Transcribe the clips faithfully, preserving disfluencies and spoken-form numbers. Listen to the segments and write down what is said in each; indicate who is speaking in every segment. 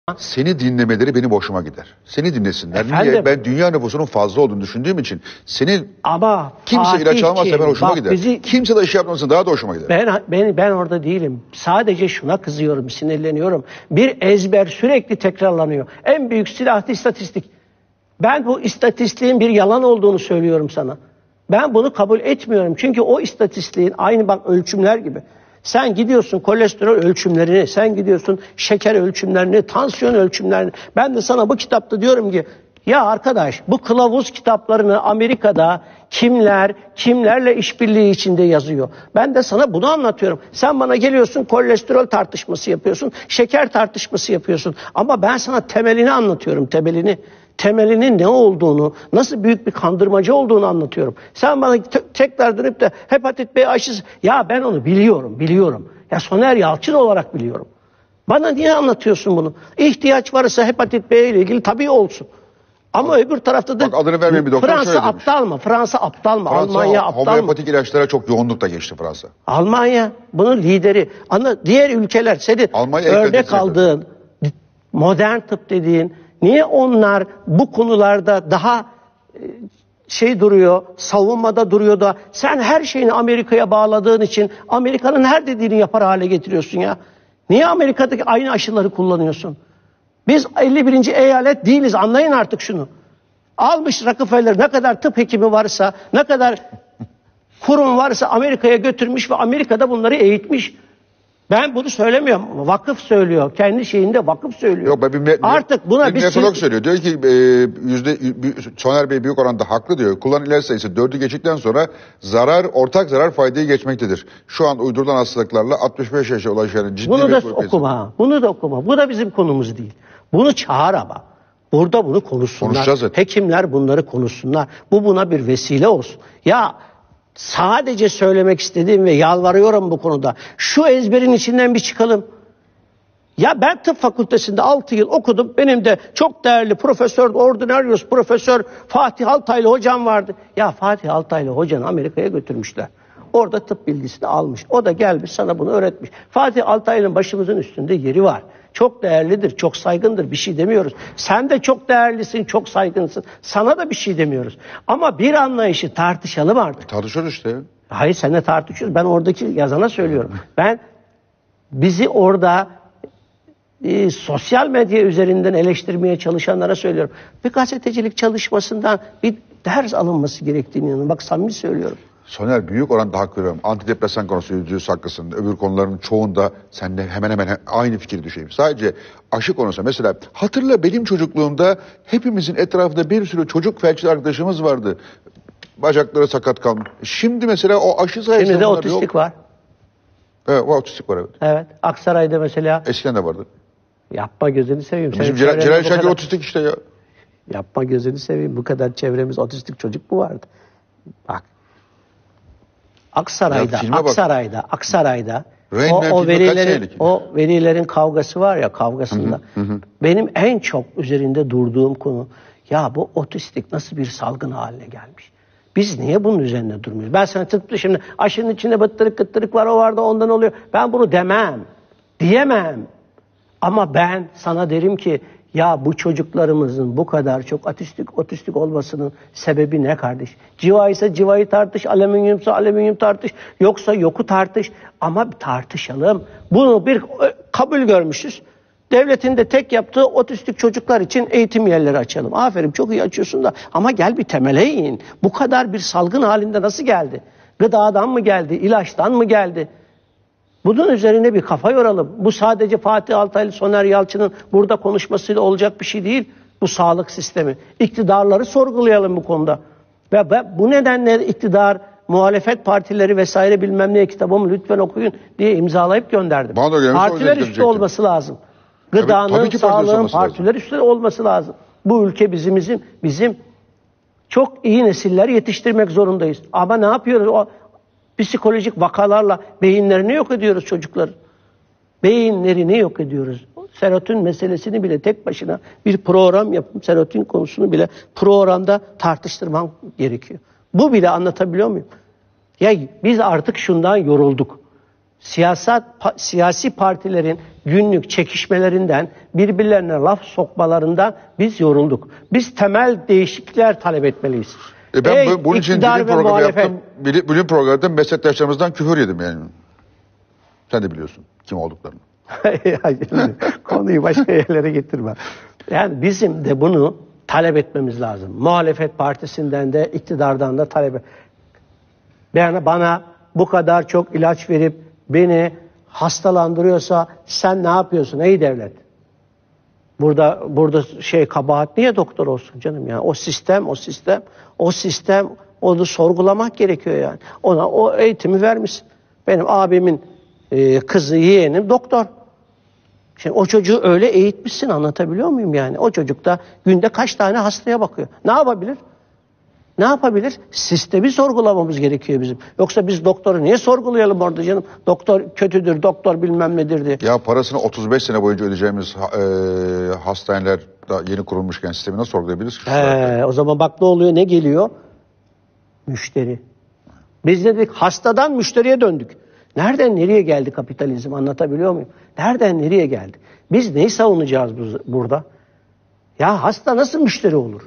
Speaker 1: Seni dinlemeleri benim hoşuma gider. Seni dinlesinler.
Speaker 2: Efendim?
Speaker 1: Niye? Ben dünya nüfusunun fazla olduğunu düşündüğüm için senin
Speaker 2: Ama
Speaker 1: kimse ilaç almazsa ben hoşuma
Speaker 2: bak
Speaker 1: gider.
Speaker 2: bizi,
Speaker 1: Kimse de iş yapmasın daha da hoşuma gider.
Speaker 2: ben, ben, ben orada değilim. Sadece şuna kızıyorum, sinirleniyorum. Bir ezber sürekli tekrarlanıyor. En büyük silah istatistik. Ben bu istatistiğin bir yalan olduğunu söylüyorum sana. Ben bunu kabul etmiyorum. Çünkü o istatistiğin aynı bak ölçümler gibi. Sen gidiyorsun kolesterol ölçümlerini, sen gidiyorsun şeker ölçümlerini, tansiyon ölçümlerini. Ben de sana bu kitapta diyorum ki ya arkadaş bu kılavuz kitaplarını Amerika'da kimler, kimlerle işbirliği içinde yazıyor. Ben de sana bunu anlatıyorum. Sen bana geliyorsun kolesterol tartışması yapıyorsun, şeker tartışması yapıyorsun. Ama ben sana temelini anlatıyorum, temelini. Temelinin ne olduğunu, nasıl büyük bir kandırmacı olduğunu anlatıyorum. Sen bana te tekrar dönüp de hepatit B aşısı... Ya ben onu biliyorum, biliyorum. Ya Soner Yalçın olarak biliyorum. Bana niye anlatıyorsun bunu? İhtiyaç varsa hepatit B ile ilgili tabii olsun. Ama öbür tarafta da...
Speaker 1: Bak adını vermeyin bir doktor
Speaker 2: Fransa
Speaker 1: şöyle demiş.
Speaker 2: aptal mı? Fransa aptal mı?
Speaker 1: Fransa
Speaker 2: Almanya aptal mı?
Speaker 1: homeopatik ilaçlara çok yoğunlukla geçti Fransa.
Speaker 2: Almanya bunun lideri. Ama diğer ülkeler senin
Speaker 1: Almanya
Speaker 2: örnek aldığın, modern tıp dediğin, niye onlar bu konularda daha şey duruyor, savunmada duruyor da sen her şeyini Amerika'ya bağladığın için Amerika'nın her dediğini yapar hale getiriyorsun ya. Niye Amerika'daki aynı aşıları kullanıyorsun? Biz elli birinci eyalet değiliz, anlayın artık şunu. Almış Rockefeller ne kadar tıp hekimi varsa, ne kadar kurum varsa Amerika'ya götürmüş ve Amerika'da bunları eğitmiş. Ben bunu söylemiyorum. Vakıf söylüyor. Kendi şeyinde vakıf söylüyor.
Speaker 1: Yok, ben bir me-
Speaker 2: artık buna
Speaker 1: bir
Speaker 2: bir
Speaker 1: nefrolog
Speaker 2: siz...
Speaker 1: söylüyor. Diyor ki e, yüzde Soner Bey büyük oranda haklı diyor. Kullanılan ilaç sayısı dördü geçtikten sonra zarar ortak zarar faydayı geçmektedir. Şu an uydurulan hastalıklarla altmış beş yaşa ulaşan ciddi
Speaker 2: bunu
Speaker 1: bir
Speaker 2: da
Speaker 1: grup
Speaker 2: okuma.
Speaker 1: insan.
Speaker 2: Bunu da okuma. Bu da bizim konumuz değil. Bunu çağır ama. Burada bunu konuşsunlar. Hekimler bunları konuşsunlar. Bu buna bir vesile olsun. Ya sadece söylemek istediğim ve yalvarıyorum bu konuda. Şu ezberin içinden bir çıkalım. Ya ben tıp fakültesinde altı yıl okudum. Benim de çok değerli profesör, ordinarius profesör Fatih Altaylı hocam vardı. Ya Fatih Altaylı hocanı Amerika'ya götürmüşler. Orada tıp bilgisini almış. O da gelmiş sana bunu öğretmiş. Fatih Altaylı'nın başımızın üstünde yeri var. Çok değerlidir, çok saygındır, bir şey demiyoruz. Sen de çok değerlisin, çok saygınsın. Sana da bir şey demiyoruz. Ama bir anlayışı tartışalım artık.
Speaker 1: Tartışıyoruz işte.
Speaker 2: Hayır, seninle tartışıyoruz. Ben oradaki yazana söylüyorum. Ben bizi orada e, sosyal medya üzerinden eleştirmeye çalışanlara söylüyorum. Bir gazetecilik çalışmasından bir ders alınması gerektiğini inanıyorum. Bak samimi söylüyorum.
Speaker 1: Soner büyük oranda hak veriyorum. Antidepresan konusu yüzde yüz haklısın. Öbür konuların çoğunda seninle hemen hemen aynı fikri düşeyim. Sadece aşı konusu mesela hatırla benim çocukluğumda hepimizin etrafında bir sürü çocuk felçli arkadaşımız vardı. Bacakları sakat kalmış. Şimdi mesela o aşı sayesinde
Speaker 2: Şimdi de
Speaker 1: bunlar
Speaker 2: otistik
Speaker 1: yok.
Speaker 2: var.
Speaker 1: Evet, o otistik var evet.
Speaker 2: Evet. Aksaray'da mesela.
Speaker 1: Eskiden de vardı.
Speaker 2: Yapma gözünü seveyim.
Speaker 1: Bizim Celal, Celal Şengör otistik işte ya.
Speaker 2: Yapma gözünü seveyim. Bu kadar çevremiz otistik çocuk mu vardı? Bak. Aksaray'da, Aksaray'da, Aksaray'da o, o verilerin o velilerin kavgası var ya kavgasında. Hı hı, hı. Benim en çok üzerinde durduğum konu ya bu otistik nasıl bir salgın haline gelmiş? Biz niye bunun üzerinde durmuyoruz? Ben sana tıpkı şimdi aşının içinde bıttırık kıttırık var o vardı ondan oluyor. Ben bunu demem. Diyemem. Ama ben sana derim ki ya bu çocuklarımızın bu kadar çok otistik otistik olmasının sebebi ne kardeş? Civa ise civayı tartış, alüminyumsa alüminyum tartış, yoksa yoku tartış. Ama tartışalım. Bunu bir kabul görmüşüz. Devletin de tek yaptığı otistik çocuklar için eğitim yerleri açalım. Aferin çok iyi açıyorsun da ama gel bir temele in. Bu kadar bir salgın halinde nasıl geldi? Gıdadan mı geldi, ilaçtan mı geldi? Bunun üzerine bir kafa yoralım. Bu sadece Fatih Altaylı, Soner Yalçın'ın burada konuşmasıyla olacak bir şey değil. Bu sağlık sistemi. İktidarları sorgulayalım bu konuda. Ve bu nedenle iktidar, muhalefet partileri vesaire bilmem ne kitabımı lütfen okuyun diye imzalayıp gönderdim. Partiler üstü olması lazım. Gıdanın, tabii, tabii sağlığın partiler üstü olması lazım. Bu ülke bizim, bizim, bizim çok iyi nesiller yetiştirmek zorundayız. Ama ne yapıyoruz? O psikolojik vakalarla beyinlerini yok ediyoruz çocukların. Beyinlerini yok ediyoruz. Serotonin meselesini bile tek başına bir program yapıp serotonin konusunu bile programda tartıştırmam gerekiyor. Bu bile anlatabiliyor muyum? Ya biz artık şundan yorulduk. Siyasat, pa, siyasi partilerin günlük çekişmelerinden, birbirlerine laf sokmalarından biz yorulduk. Biz temel değişiklikler talep etmeliyiz.
Speaker 1: E ben
Speaker 2: Ey,
Speaker 1: bunun için bilim programı yaptım. Bilim, bilim programında meslektaşlarımızdan küfür yedim yani. Sen de biliyorsun kim olduklarını.
Speaker 2: Konuyu başka yerlere getirme. Yani bizim de bunu talep etmemiz lazım. Muhalefet partisinden de iktidardan da talep et. Yani bana bu kadar çok ilaç verip beni hastalandırıyorsa sen ne yapıyorsun ey devlet? Burada burada şey kabahat niye doktor olsun canım yani? O sistem, o sistem, o sistem onu sorgulamak gerekiyor yani. Ona o eğitimi vermişsin. Benim abimin e, kızı, yeğenim doktor. Şimdi o çocuğu öyle eğitmişsin, anlatabiliyor muyum yani? O çocuk da günde kaç tane hastaya bakıyor. Ne yapabilir? Ne yapabilir? Sistemi sorgulamamız gerekiyor bizim. Yoksa biz doktoru niye sorgulayalım orada canım? Doktor kötüdür, doktor bilmem nedir diye.
Speaker 1: Ya parasını otuz beş sene boyunca ödeyeceğimiz e, hastaneler da yeni kurulmuşken sistemi nasıl sorgulayabiliriz ki?
Speaker 2: He, o zaman bak ne oluyor, ne geliyor? Müşteri. Biz dedik hastadan müşteriye döndük. Nereden nereye geldi kapitalizm, anlatabiliyor muyum? Nereden nereye geldi? Biz neyi savunacağız burada? Ya hasta nasıl müşteri olur?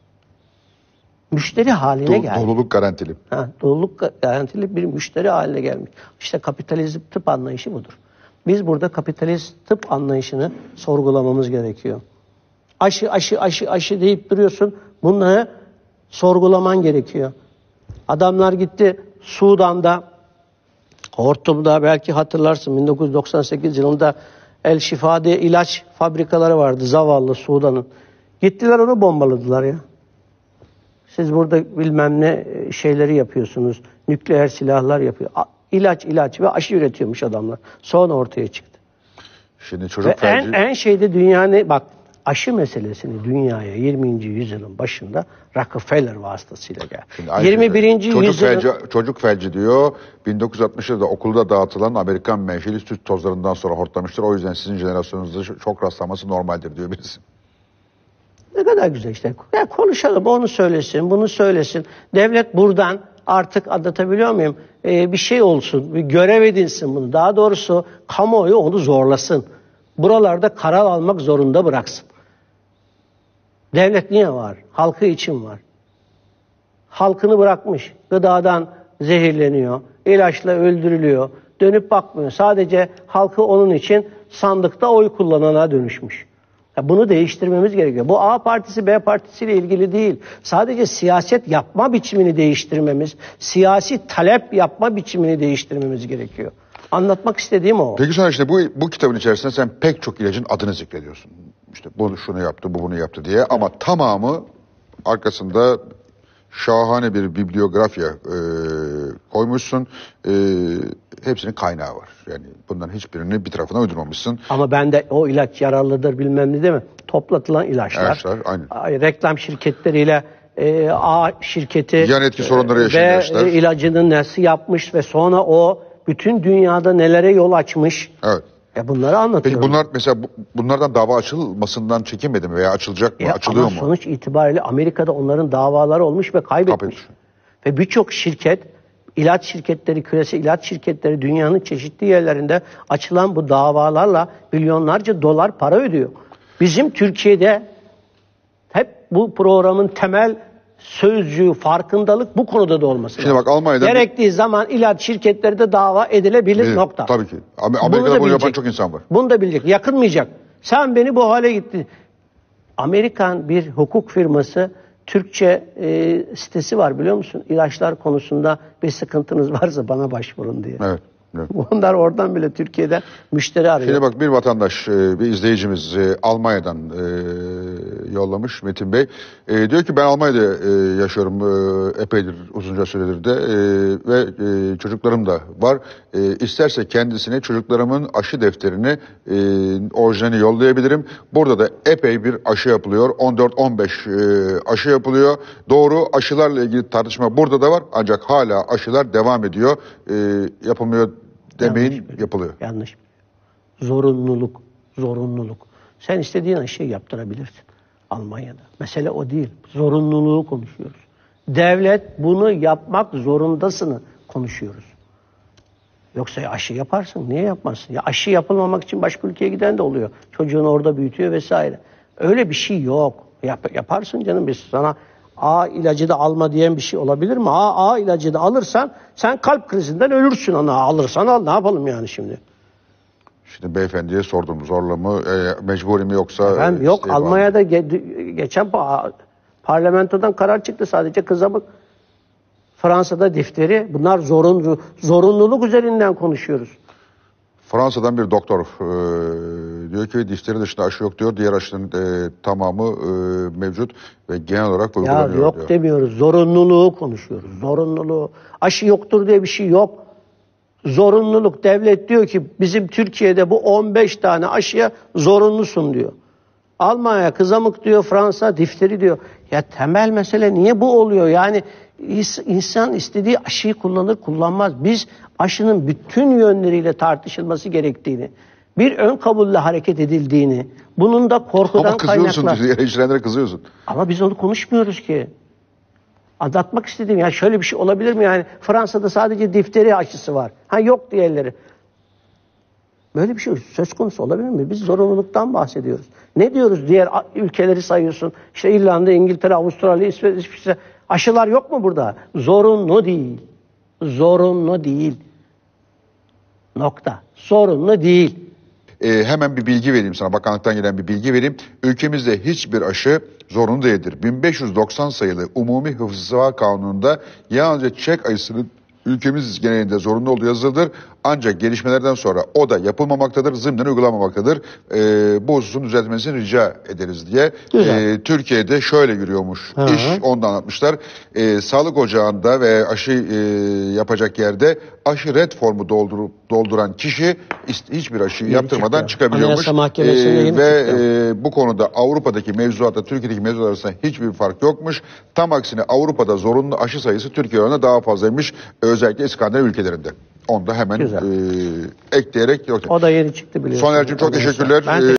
Speaker 2: Müşteri haline
Speaker 1: Do-
Speaker 2: geldi.
Speaker 1: Doluluk garantili.
Speaker 2: Ha, doluluk garantili bir müşteri haline gelmiş. İşte kapitalizm tıp anlayışı budur. Biz burada kapitalist tıp anlayışını sorgulamamız gerekiyor. Aşı aşı aşı aşı deyip duruyorsun. Bunları sorgulaman gerekiyor. Adamlar gitti Sudan'da, Hortum'da belki hatırlarsın bin dokuz yüz doksan sekiz yılında El Şifa diye ilaç fabrikaları vardı zavallı Sudan'ın. Gittiler onu bombaladılar ya. Siz burada bilmem ne şeyleri yapıyorsunuz. Nükleer silahlar yapıyor. İlaç ilaç ve aşı üretiyormuş adamlar. Sonra ortaya çıktı.
Speaker 1: Şimdi çocuk
Speaker 2: ve
Speaker 1: felci...
Speaker 2: en, en şeyde dünyanın bak aşı meselesini dünyaya yirminci yüzyılın başında Rockefeller vasıtasıyla geldi. yirmi birinci
Speaker 1: çocuk
Speaker 2: yüzyılın...
Speaker 1: felci, çocuk felci diyor. bin dokuz yüz altmışlarda okulda dağıtılan Amerikan menşeli süt tozlarından sonra hortlamıştır. O yüzden sizin jenerasyonunuzda çok rastlaması normaldir diyor birisi.
Speaker 2: Ne kadar güzel işte. Ya konuşalım, onu söylesin, bunu söylesin. Devlet buradan artık, anlatabiliyor muyum? Ee, bir şey olsun, bir görev edinsin bunu. Daha doğrusu kamuoyu onu zorlasın. Buralarda karar almak zorunda bıraksın. Devlet niye var? Halkı için var. Halkını bırakmış. Gıdadan zehirleniyor. İlaçla öldürülüyor. Dönüp bakmıyor. Sadece halkı onun için sandıkta oy kullanana dönüşmüş. Ya bunu değiştirmemiz gerekiyor. Bu A partisi B partisiyle ilgili değil. Sadece siyaset yapma biçimini değiştirmemiz, siyasi talep yapma biçimini değiştirmemiz gerekiyor. Anlatmak istediğim o.
Speaker 1: Peki sonra işte bu, bu kitabın içerisinde sen pek çok ilacın adını zikrediyorsun. İşte bu şunu yaptı, bu bunu yaptı diye. Ama tamamı arkasında şahane bir bibliografya e, koymuşsun. E, hepsinin kaynağı var. Yani bunların hiçbirini bir tarafına uydurmamışsın.
Speaker 2: Ama ben de o ilaç yararlıdır bilmem ne değil mi? Toplatılan ilaçlar.
Speaker 1: İlaçlar, aynı.
Speaker 2: Reklam şirketleriyle e, A şirketi
Speaker 1: yan etki sorunları yaşayan
Speaker 2: ve
Speaker 1: ilaçlar.
Speaker 2: E, ilacının nasıl yapmış ve sonra o bütün dünyada nelere yol açmış.
Speaker 1: Evet.
Speaker 2: Ya bunları anlatıyorum.
Speaker 1: Peki bunlar mesela bu, bunlardan dava açılmasından çekinmedi mi veya açılacak mı?
Speaker 2: Ya
Speaker 1: Açılıyor
Speaker 2: ama
Speaker 1: mu?
Speaker 2: sonuç itibariyle Amerika'da onların davaları olmuş ve kaybetmiş.
Speaker 1: Kaybetmiş.
Speaker 2: Ve birçok şirket, ilaç şirketleri, küresel ilaç şirketleri dünyanın çeşitli yerlerinde açılan bu davalarla milyonlarca dolar para ödüyor. Bizim Türkiye'de hep bu programın temel sözcüğü, farkındalık bu konuda da olması
Speaker 1: Şimdi
Speaker 2: lazım.
Speaker 1: bak Almanya'da...
Speaker 2: Gerektiği bir... zaman ilaç şirketleri de dava edilebilir
Speaker 1: Bilir,
Speaker 2: nokta.
Speaker 1: Tabii ki. Amerika'da bunu, bunu yapan çok insan var.
Speaker 2: Bunu da bilecek. Yakınmayacak. Sen beni bu hale gitti. Amerikan bir hukuk firması Türkçe e, sitesi var biliyor musun? İlaçlar konusunda bir sıkıntınız varsa bana başvurun diye.
Speaker 1: Evet. Evet.
Speaker 2: Onlar oradan bile Türkiye'de müşteri arıyor.
Speaker 1: Şimdi bak bir vatandaş, bir izleyicimiz Almanya'dan yollamış Metin Bey. Diyor ki ben Almanya'da yaşıyorum epeydir, uzunca süredir de ve çocuklarım da var. İsterse kendisine çocuklarımın aşı defterini orijinalini yollayabilirim. Burada da epey bir aşı yapılıyor. on dört on beş aşı yapılıyor. Doğru, aşılarla ilgili tartışma burada da var. Ancak hala aşılar devam ediyor. Yapılmıyor demeyin, yapılıyor.
Speaker 2: Yanlış. Zorunluluk, zorunluluk. Sen istediğin aşıyı yaptırabilirsin Almanya'da. Mesele o değil. Zorunluluğu konuşuyoruz. Devlet bunu yapmak zorundasını konuşuyoruz. Yoksa aşı yaparsın. Niye yapmazsın? Ya aşı yapılmamak için başka ülkeye giden de oluyor. Çocuğunu orada büyütüyor vesaire. Öyle bir şey yok. Yap, yaparsın canım, biz sana A ilacı da alma diyen bir şey olabilir mi? A, A ilacı da alırsan sen kalp krizinden ölürsün. Ana alırsan al, ne yapalım yani şimdi?
Speaker 1: Şimdi beyefendiye sordum, zorla mı, e, mecburi mi yoksa...
Speaker 2: Efendim, yok, Almanya'da ge geçen pa parlamentodan karar çıktı, sadece kızamık. Fransa'da difteri. Bunlar zorunlu, zorunluluk üzerinden konuşuyoruz.
Speaker 1: Fransa'dan bir doktor e, diyor ki difteri dışında aşı yok diyor. Diğer aşının e, tamamı e, mevcut ve genel olarak uygulanıyor
Speaker 2: Ya yok
Speaker 1: diyor.
Speaker 2: demiyoruz. Zorunluluğu konuşuyoruz. Zorunluluğu. Aşı yoktur diye bir şey yok. Zorunluluk. Devlet diyor ki bizim Türkiye'de bu on beş tane aşıya zorunlusun diyor. Almanya kızamık diyor, Fransa difteri diyor. Ya temel mesele niye bu oluyor? Yani insan istediği aşıyı kullanır kullanmaz. Biz aşının bütün yönleriyle tartışılması gerektiğini, bir ön kabulle hareket edildiğini, bunun da korkudan
Speaker 1: Ama kızıyorsun,
Speaker 2: kaynaklar.
Speaker 1: diğer hemşirelere kızıyorsun.
Speaker 2: Ama biz onu konuşmuyoruz ki. Anlatmak istediğim, ya şöyle bir şey olabilir mi yani? Fransa'da sadece difteri aşısı var. Ha yok diğerleri. Böyle bir şey söz konusu olabilir mi? Biz zorunluluktan bahsediyoruz. Ne diyoruz? Diğer ülkeleri sayıyorsun. İşte İrlanda, İngiltere, Avustralya, İsviçre. Aşılar yok mu burada? Zorunlu değil. Zorunlu değil. Nokta. Zorunlu değil.
Speaker 1: Ee, hemen bir bilgi vereyim sana. Bakanlıktan gelen bir bilgi vereyim. Ülkemizde hiçbir aşı zorunlu değildir. bin beş yüz doksan sayılı Umumi Hıfzı Kanunu'nda yalnızca çek aşısının ülkemiz genelinde zorunlu olduğu yazılıdır. Ancak gelişmelerden sonra o da yapılmamaktadır, zımnen uygulanmamaktadır. Ee, bu hususun düzeltmesini rica ederiz diye. Ee, Türkiye'de şöyle yürüyormuş Hı -hı. iş, onu da anlatmışlar. Ee, sağlık ocağında ve aşı e, yapacak yerde aşı red formu doldurup dolduran kişi hiçbir aşıyı yeni yaptırmadan çıkıyor. çıkabiliyormuş. Ee, ve e, bu konuda Avrupa'daki mevzuatla Türkiye'deki mevzuat arasında hiçbir fark yokmuş. Tam aksine Avrupa'da zorunlu aşı sayısı Türkiye oranında daha fazlaymış. Özellikle İskandinav ülkelerinde. Onu da hemen e, ekleyerek.
Speaker 2: O da yeni çıktı biliyorsunuz.
Speaker 1: Soner'cim çok teşekkürler. Ben